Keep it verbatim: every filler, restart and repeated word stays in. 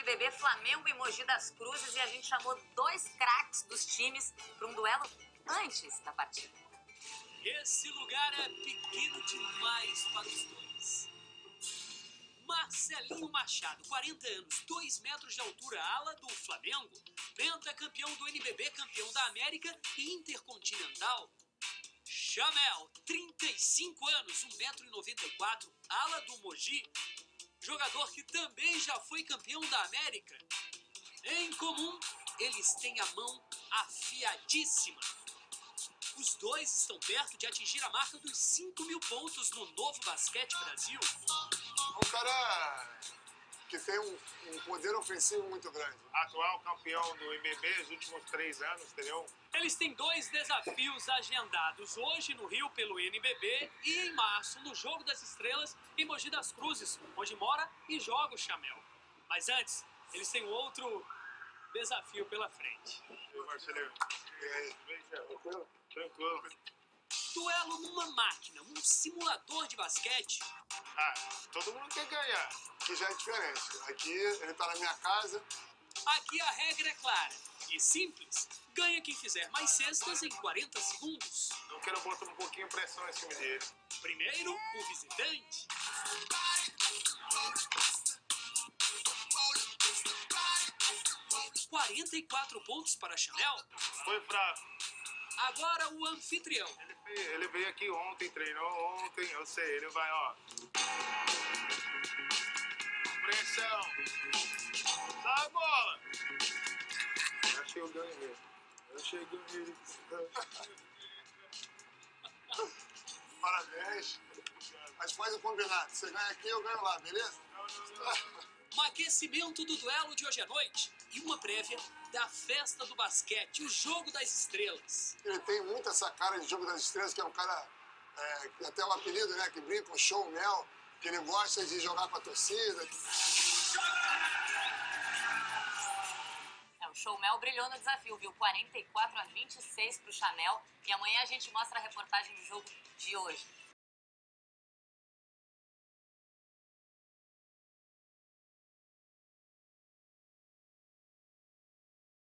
B B Flamengo e Mogi das Cruzes e a gente chamou dois craques dos times para um duelo antes da partida. Esse lugar é pequeno demais para os dois. Marcelinho Machado, quarenta anos, dois metros de altura, ala do Flamengo, pentacampeão do N B B, campeão da América e Intercontinental. Chamel, trinta e cinco anos, um metro e noventa e quatro, ala do Mogi, jogador que também já foi campeão da América. Em comum, eles têm a mão afiadíssima. Os dois estão perto de atingir a marca dos cinco mil pontos no Novo Basquete Brasil. Um cara que tem um, um poder ofensivo muito grande. Atual campeão do N B B nos últimos três anos, entendeu? Eles têm dois desafios agendados hoje no Rio pelo N B B e em março no Jogo das Estrelas em Mogi das Cruzes, onde mora e joga o Chamel. Mas antes, eles têm outro desafio pela frente. E aí, Marcelinho? E aí? Tranquilo? Tranquilo. Duelo numa máquina, um simulador de basquete. Ah, todo mundo quer ganhar. Aqui já é diferente. Aqui ele tá na minha casa. Aqui a regra é clara e simples. Ganha quem fizer mais cestas em quarenta segundos. Eu quero botar um pouquinho de pressão em cima dele. Primeiro, o visitante. quarenta e quatro pontos para Chamel. Foi fraco. Agora o anfitrião. Ele veio, ele veio aqui ontem, treinou ontem, eu sei, ele vai, ó. Pressão. Sai a bola. Eu achei o ganho mesmo. Eu achei o ganho. Parabéns. Mas faz o combinado. Você ganha aqui, eu ganho lá, beleza? Um aquecimento do duelo de hoje à noite e uma prévia da festa do basquete, o Jogo das Estrelas. Ele tem muito essa cara de Jogo das Estrelas, que é um cara, é, até o apelido, né, que brinca com showmel, que ele gosta de jogar com a torcida. É, o Showmel brilhou no desafio, viu? quarenta e quatro a vinte e seis para o Chamel. E amanhã a gente mostra a reportagem do jogo de hoje.